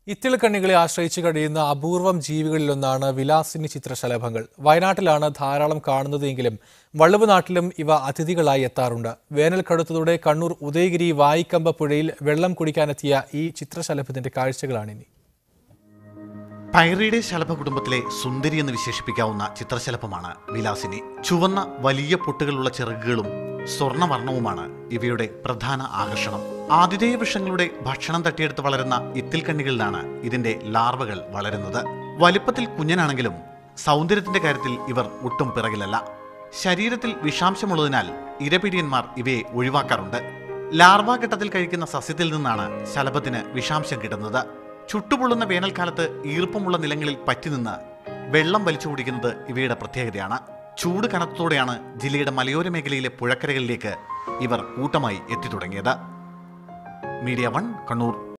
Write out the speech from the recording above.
ഇത്തിളക്കണ്ണികളെ ആശ്രയിച്ച് കഴിയുന്ന അപൂർവം ജീവികളിലൊന്നാണ് വിലാസിനി ചിത്രശലഭങ്ങൾ. വയനാട്ടിലാണ് ധാരാളം കാണുന്നതെങ്കിലും വള്ളുവ നാട്ടിലും ഇവ അതിഥികളായി എത്താറുണ്ട്. വേനൽ കടുത്തതോടെ കണ്ണൂർ ഉദയഗിരി വായിക്കമ്പ പുഴയിൽ വെള്ളം കുടിക്കാനെത്തിയ ഈ ചിത്രശലഭത്തിന്റെ കാഴ്ചകളാണിനി. പൈറിയുടെ ശലഭ കുടുംബത്തിലെ സുന്ദരി എന്ന് വിശേഷിപ്പിക്കാവുന്ന ചിത്രശലഭമാണ് വിലാസിനി. ചുവന്ന വലിയ പൊട്ടുകളുള്ള ചിറകുകളും സ്വർണ്ണവർണ്ണവുമാണ് ഇവയുടെ പ്രധാന ആകർഷണം. ആതിഥേയ വൃക്ഷങ്ങളുടെ ഭക്ഷണം തട്ടിയെടുത്ത് വളരുന്ന ഇത്തിൽക്കണ്ണികളിലാണ് ഇതിന്റെ ലാർവകൾ വളരുന്നത്. വലിപ്പത്തിൽ കുഞ്ഞനാണെങ്കിലും സൗന്ദര്യത്തിന്റെ കാര്യത്തിൽ ഇവർ ഒട്ടും പിറകിലല്ല. ശരീരത്തിൽ വിഷാംശമുള്ളതിനാൽ ഇരപിടിയന്മാർ ഇവയെ ഒഴിവാക്കാറുണ്ട്. ലാർവാഘട്ടത്തിൽ കഴിക്കുന്ന സസ്യത്തിൽ നിന്നാണ് ശലഭത്തിന് വിഷാംശം കിട്ടുന്നത്. ചുട്ടുപൊള്ളുന്ന വേനൽക്കാലത്ത് ഈർപ്പമുള്ള നിലങ്ങളിൽ പറ്റിനിന്ന് വെള്ളം വലിച്ചു കുടിക്കുന്നത് ഇവയുടെ പ്രത്യേകതയാണ്. ചൂട് കനത്തോടെയാണ് ജില്ലയുടെ മലയോര മേഖലയിലെ പുഴക്കരകളിലേക്ക് ഇവർ കൂട്ടമായി എത്തിത്തുടങ്ങിയത്. MediaOne, കണ്ണൂർ.